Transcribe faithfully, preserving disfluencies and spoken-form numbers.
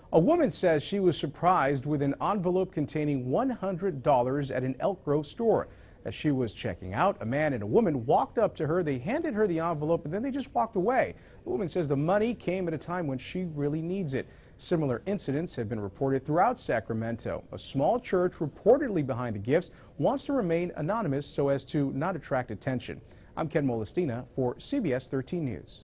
A woman says she was surprised with an envelope containing one hundred dollars at an Elk Grove store. As she was checking out, a man and a woman walked up to her. They handed her the envelope and then they just walked away. The woman says the money came at a time when she really needs it. Similar incidents have been reported throughout Sacramento. A small church reportedly behind the gifts wants to remain anonymous so as to not attract attention. I'm Molestina for C B S thirteen News.